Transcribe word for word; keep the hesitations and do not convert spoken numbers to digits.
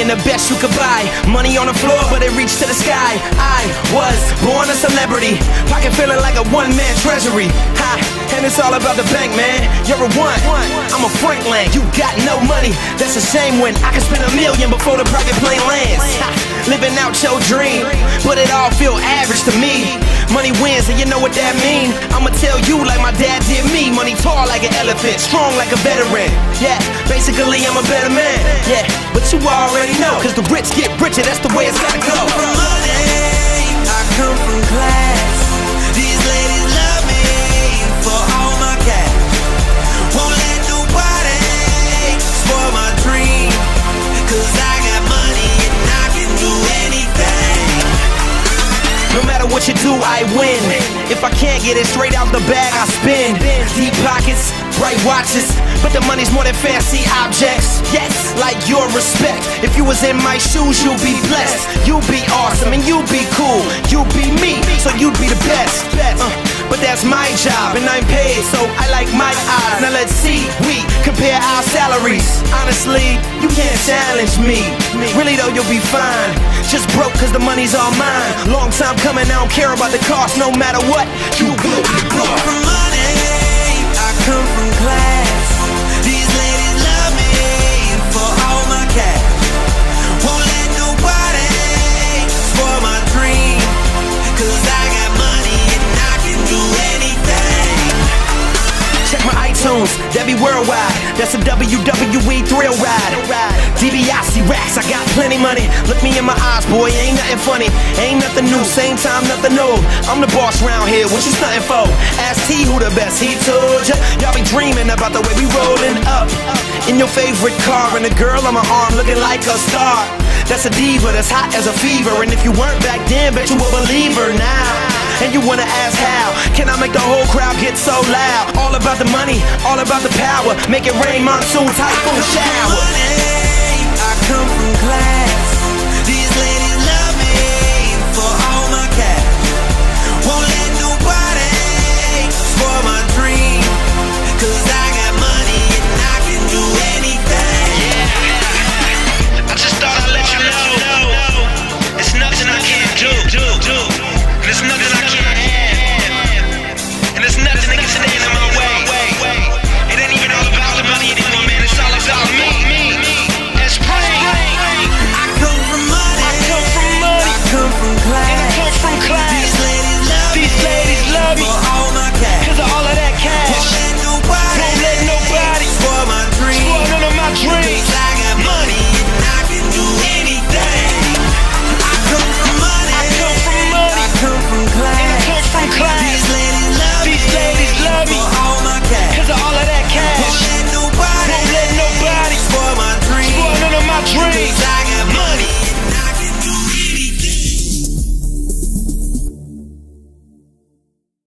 being the best you could buy. Money on the floor, but it reached to the sky. I was born a celebrity, pocket feeling like a one-man treasury. Ha, and it's all about the bank, man. You're a one, I'm a Franklin. You got no money, that's a shame when I can spend a million before the private plane lands. Ha, living out your dream, but it all feel average to me. Money wins, and you know what that mean. I'ma tell you like my dad did me. Money tall like an elephant, strong like a veteran. Yeah, basically I'm a better man. Yeah, but you already know, cause the rich get richer, that's the way it's gotta go. From money, I come from class. These ladies love me for all my cash. Won't let nobody spoil my dream, cause I got money and I can do anything. No matter what you do, I win. If I can't get it straight out the bag, I spin. Deep pockets, bright watches, but the money's more than fancy objects. Yes, like your respect. If you was in my shoes, you'd be blessed. You'd be awesome and you'd be cool. You'd be me, so you'd be the best. Uh, but that's my job and I'm paid, so I like my odds. Now let's see, we compare our salaries. Honestly, you can't challenge me. Really though, you'll be fine. Just broke cause the money's all mine. Long time coming, I don't care about the cost. No matter what, you will be come from money, I come from class. These ladies love me for all my cash. Won't let nobody spoil my dream, cause I got money and I can do anything. Check my iTunes, that be worldwide. That's a W W E thrill ride. Dibiase racks, I got plenty money. Look me in my eyes, boy, ain't nothing funny. Ain't nothing new, same time, nothing old. I'm the boss round here, what you stuntin' for? Ask T who the best, he told ya. Y'all be dreaming about the way we rollin' up in your favorite car, and a girl on my arm looking like a star. That's a diva, that's hot as a fever. And if you weren't back then, bet you a believer now. And you wanna ask how can I make the whole crowd get so loud? All about the money, all about the power. Make it rain, monsoon, typhoon, shower. I come from class.